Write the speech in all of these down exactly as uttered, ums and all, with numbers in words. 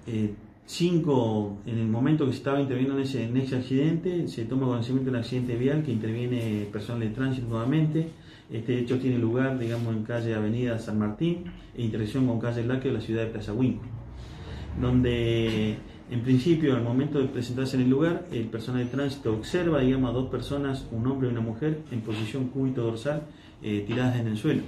eh, cinco, en el momento que se estaba interviniendo en ese, en ese accidente, se toma conocimiento de un accidente vial que interviene personal de tránsito nuevamente. Este hecho tiene lugar, digamos, en calle Avenida San Martín e intersección con calle Láqueo de la ciudad de Plaza Huínculo, donde en principio, al momento de presentarse en el lugar, el personal de tránsito observa, digamos, a dos personas, un hombre y una mujer, en posición cúbito dorsal, eh, tiradas en el suelo.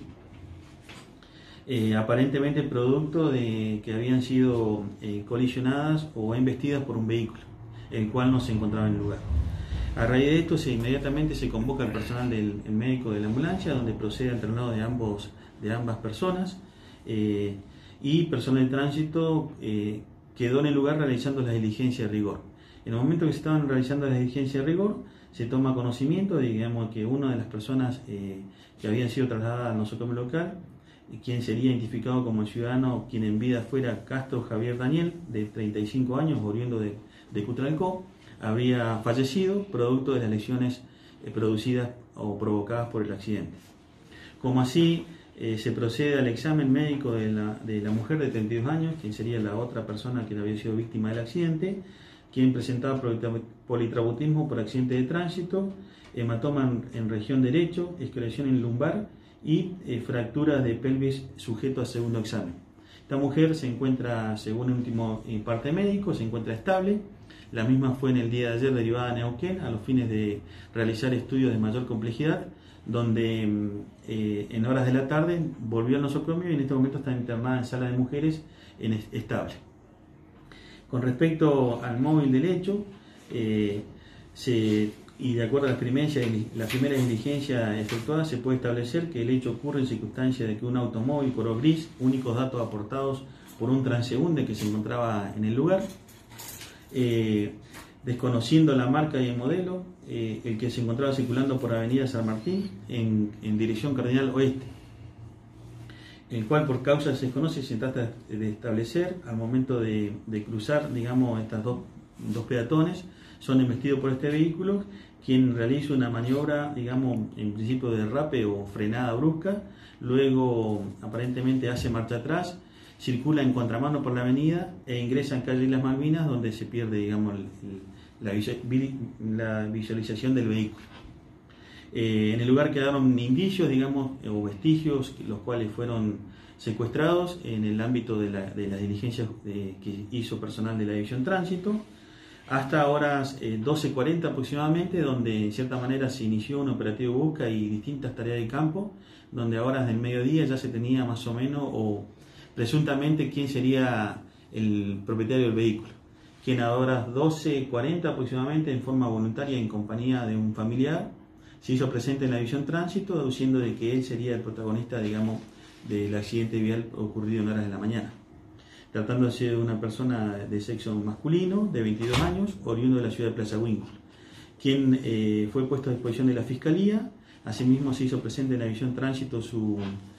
Eh, aparentemente producto de que habían sido eh, colisionadas o embestidas por un vehículo, el cual no se encontraba en el lugar. A raíz de esto, se, inmediatamente se convoca al personal del el médico de la ambulancia, donde procede al traslado de, ambos, de ambas personas, eh, y personal de tránsito eh, quedó en el lugar realizando las diligencias de rigor. En el momento que se estaban realizando las diligencias de rigor, se toma conocimiento de, digamos, que una de las personas eh, que habían sido trasladadas al nosocomio local, quien sería identificado como el ciudadano quien en vida fuera Castro Javier Daniel, de treinta y cinco años, oriundo de, de Cutralcó, habría fallecido producto de las lesiones eh, producidas o provocadas por el accidente. Como así, eh, se procede al examen médico de la, de la mujer de treinta y dos años, quien sería la otra persona que había sido víctima del accidente, quien presentaba politraumatismo por accidente de tránsito, hematoma en, en región derecho, escoriación en lumbar y eh, fracturas de pelvis sujeto a segundo examen. Esta mujer se encuentra, según el último eh, parte médico, se encuentra estable. La misma fue en el día de ayer derivada a Neuquén a los fines de realizar estudios de mayor complejidad, donde eh, en horas de la tarde volvió al nosocomio y en este momento está internada en sala de mujeres en estable. Con respecto al móvil del hecho, eh, se, y de acuerdo a las primeras, la primera diligencia efectuada, se puede establecer que el hecho ocurre en circunstancia de que un automóvil color gris, únicos datos aportados por un transeúnte que se encontraba en el lugar, eh, desconociendo la marca y el modelo, eh, el que se encontraba circulando por Avenida San Martín en, en dirección cardinal oeste, el cual por causa se desconoce se trata de establecer al momento de, de cruzar, digamos, estas dos, dos peatones, son embestidos por este vehículo, quien realiza una maniobra, digamos, en principio de derrape o frenada brusca, luego aparentemente hace marcha atrás, circula en contramano por la avenida e ingresa en calle Islas Malvinas, donde se pierde, digamos, el, el, la, la visualización del vehículo. Eh, en el lugar quedaron indicios, digamos, o vestigios, los cuales fueron secuestrados en el ámbito de, la, de las diligencias de, que hizo personal de la División Tránsito, hasta horas eh, doce cuarenta aproximadamente, donde en cierta manera se inició un operativo de búsqueda y distintas tareas de campo, donde a horas del mediodía ya se tenía más o menos, o presuntamente, quién sería el propietario del vehículo, quien a horas doce cuarenta aproximadamente, en forma voluntaria en compañía de un familiar, se hizo presente en la División Tránsito, deduciendo de que él sería el protagonista, digamos, del accidente vial ocurrido en horas de la mañana, tratándose de una persona de sexo masculino, de veintidós años, oriundo de la ciudad de Plaza Huínculo, quien eh, fue puesto a disposición de la Fiscalía. Asimismo se hizo presente en la División Tránsito su,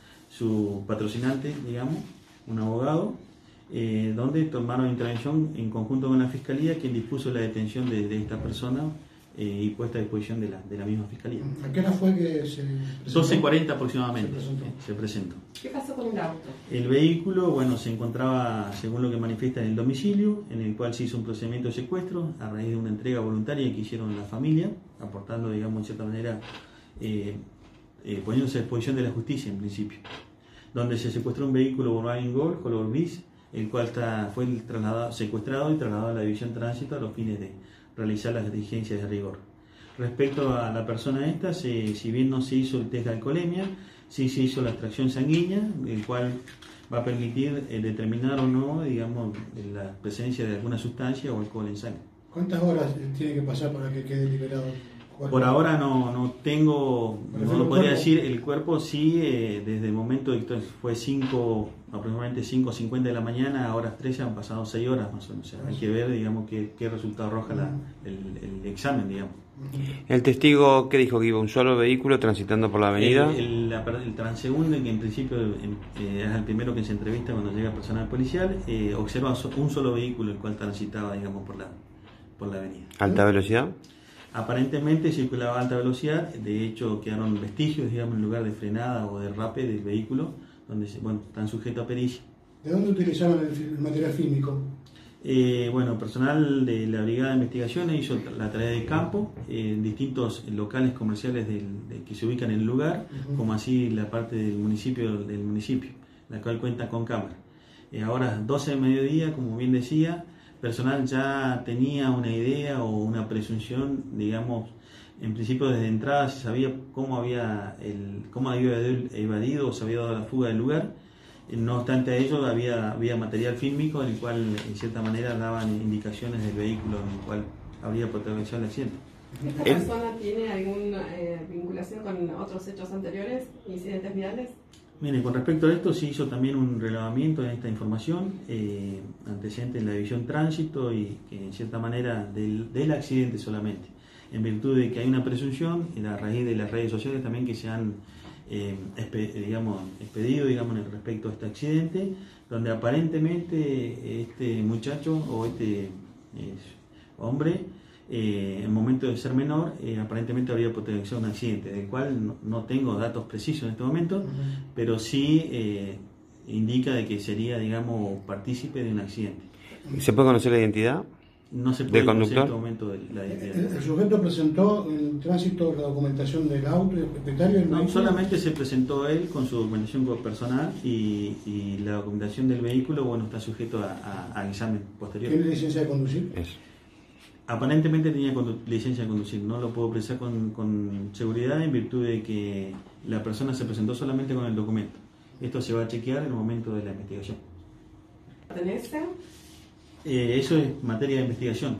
su patrocinante, digamos, un abogado, eh, donde tomaron intervención en conjunto con la Fiscalía, quien dispuso la detención de, de esta persona eh, y puesta a disposición de la, de la misma Fiscalía. ¿A qué hora fue que se presentó? doce cuarenta aproximadamente se presentó. se presentó. ¿Qué pasó con el auto? El vehículo, bueno, se encontraba, según lo que manifiesta, en el domicilio, en el cual se hizo un procedimiento de secuestro a raíz de una entrega voluntaria que hicieron la familia, aportando, digamos, en cierta manera, eh, eh, poniéndose a disposición de la justicia en principio, donde se secuestró un vehículo Volkswagen Gol color gris, el cual está, fue trasladado, secuestrado y trasladado a la División Tránsito a los fines de realizar las diligencias de rigor. Respecto a la persona esta, se, si bien no se hizo el test de alcoholemia, sí se hizo la extracción sanguínea, el cual va a permitir eh, determinar o no, digamos, la presencia de alguna sustancia o alcohol en sangre. ¿Cuántas horas tiene que pasar para que quede liberado? Por ahora no, no tengo, no lo podría decir, el cuerpo sí, eh, desde el momento, fue cinco, aproximadamente cinco cincuenta de la mañana, a horas trece han pasado seis horas más o menos, o sea, hay que ver, digamos, qué, qué resultado arroja la, el, el examen, digamos. ¿El testigo qué dijo? ¿Que iba un solo vehículo transitando por la avenida? El, el, la, el transeúnte, que en principio en, eh, es el primero que se entrevista cuando llega personal policial, eh, observa un solo vehículo el cual transitaba, digamos, por la, por la avenida. ¿Alta velocidad? Aparentemente circulaba a alta velocidad, de hecho quedaron vestigios, digamos, en lugar de frenada o derrape del vehículo, donde, bueno, están sujetos a pericia. ¿De dónde utilizaban el, el material fílmico? Eh, bueno, personal de la Brigada de Investigaciones hizo la tarea de campo eh, en distintos locales comerciales del, de, que se ubican en el lugar, uh-huh. como así la parte del municipio, del municipio, la cual cuenta con cámara. Eh, ahora, doce de mediodía, como bien decía, personal ya tenía una idea o una presunción, digamos, en principio desde entrada se sabía cómo había, el, cómo había evadido o se había dado la fuga del lugar. No obstante a ello, había, había material fílmico en el cual, en cierta manera, daban indicaciones del vehículo en el cual habría protagonizado el accidente. ¿Esta persona tiene alguna eh, vinculación con otros hechos anteriores, incidentes viales? Mire, con respecto a esto, se hizo también un relevamiento en esta información, eh, antecedente en la división tránsito y que, en cierta manera, del, del accidente solamente, en virtud de que hay una presunción, y a raíz de las redes sociales también que se han Eh, espe, digamos, expedido digamos, respecto a este accidente, donde aparentemente este muchacho o este eh, hombre, eh, en el momento de ser menor, eh, aparentemente habría potenciado un accidente, del cual no, no tengo datos precisos en este momento, uh-huh. pero sí eh, indica de que sería, digamos, partícipe de un accidente. ¿Se puede conocer la identidad? No se puede ¿Del conductor? en este momento de la identidad. ¿El, el sujeto presentó en el tránsito la documentación del auto y el propietario del No, vehículo? solamente se presentó él con su documentación personal y, y la documentación del vehículo, bueno, está sujeto a, a, al examen posterior. ¿Tiene licencia de conducir? Eso. Aparentemente tenía condu licencia de conducir, no lo puedo precisar con, con seguridad en virtud de que la persona se presentó solamente con el documento. Esto se va a chequear en el momento de la investigación. ¿Pertenece? Eh, eso es materia de investigación.